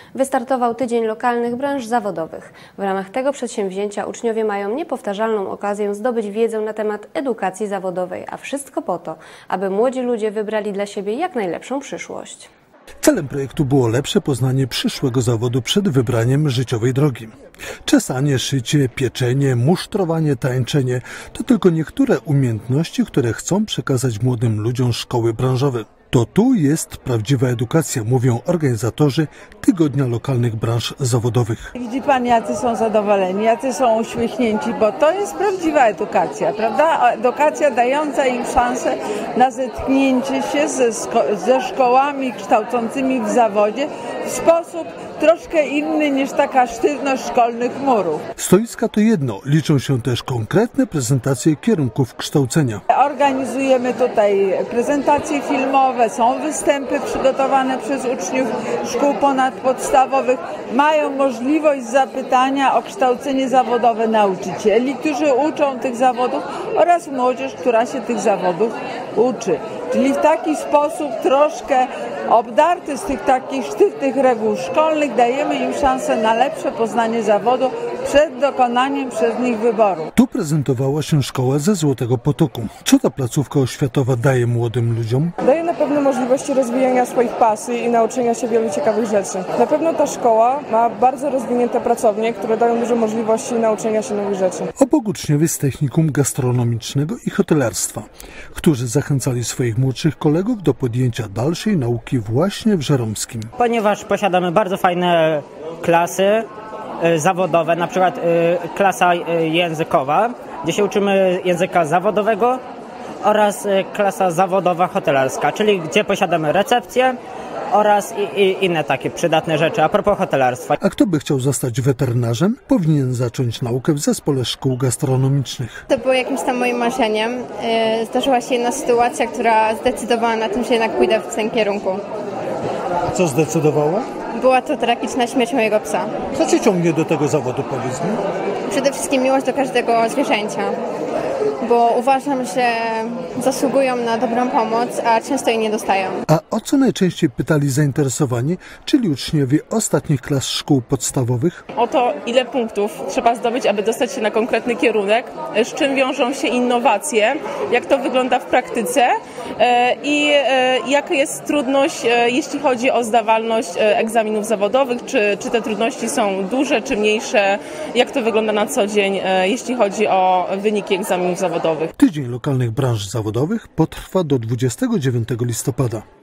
Wystartował Tydzień Lokalnych Branż Zawodowych. W ramach tego przedsięwzięcia uczniowie mają niepowtarzalną okazję zdobyć wiedzę na temat edukacji zawodowej, a wszystko po to, aby młodzi ludzie wybrali dla siebie jak najlepszą przyszłość. Celem projektu było lepsze poznanie przyszłego zawodu przed wybraniem życiowej drogi. Czesanie, szycie, pieczenie, musztrowanie, tańczenie to tylko niektóre umiejętności, które chcą przekazać młodym ludziom szkoły branżowe. To tu jest prawdziwa edukacja, mówią organizatorzy Tygodnia Lokalnych Branż Zawodowych. Widzi pan, jacy są zadowoleni, jacy są uśmiechnięci, bo to jest prawdziwa edukacja, prawda? Edukacja dająca im szansę na zetknięcie się ze szkołami kształcącymi w zawodzie w sposób troszkę inny niż taka sztywność szkolnych murów. Stoiska to jedno, liczą się też konkretne prezentacje kierunków kształcenia. Organizujemy tutaj prezentacje filmowe, są występy przygotowane przez uczniów szkół ponadpodstawowych. Mają możliwość zapytania o kształcenie zawodowe nauczycieli, którzy uczą tych zawodów oraz młodzież, która się tych zawodów uczy. Czyli w taki sposób troszkę obdarty z tych takich sztywnych reguł szkolnych dajemy im szansę na lepsze poznanie zawodu przed dokonaniem przez nich wyboru. Tu prezentowała się szkoła ze Złotego Potoku. Co ta placówka oświatowa daje młodym ludziom? Daje na pewno możliwości rozwijania swoich pasji i nauczenia się wielu ciekawych rzeczy. Na pewno ta szkoła ma bardzo rozwinięte pracownie, które dają dużo możliwości nauczenia się nowych rzeczy. Obok uczniowie z technikum gastronomicznego i hotelarstwa, którzy zachęcali swoich młodszych kolegów do podjęcia dalszej nauki właśnie w Żeromskim. Ponieważ posiadamy bardzo fajne klasy zawodowe, na przykład klasa językowa, gdzie się uczymy języka zawodowego, oraz klasa zawodowa hotelarska, czyli gdzie posiadamy recepcję oraz inne takie przydatne rzeczy a propos hotelarstwa. A kto by chciał zostać weterynarzem, powinien zacząć naukę w zespole szkół gastronomicznych. To było jakimś tam moim marzeniem. Zdarzyła się jedna sytuacja, która zdecydowała na tym, że jednak pójdę w tym kierunku. Co zdecydowało? Była to tragiczna śmierć mojego psa. Co cię ciągnie do tego zawodu, powiedz mi? Przede wszystkim miłość do każdego zwierzęcia, bo uważam, że zasługują na dobrą pomoc, a często jej nie dostają. A o co najczęściej pytali zainteresowani, czyli uczniowie ostatnich klas szkół podstawowych? O to, ile punktów trzeba zdobyć, aby dostać się na konkretny kierunek, z czym wiążą się innowacje, jak to wygląda w praktyce i jaka jest trudność, jeśli chodzi o zdawalność egzaminów zawodowych, czy te trudności są duże, czy mniejsze, jak to wygląda na co dzień, jeśli chodzi o wyniki egzaminów zawodowych. Tydzień Lokalnych Branż Zawodowych potrwa do 29 listopada.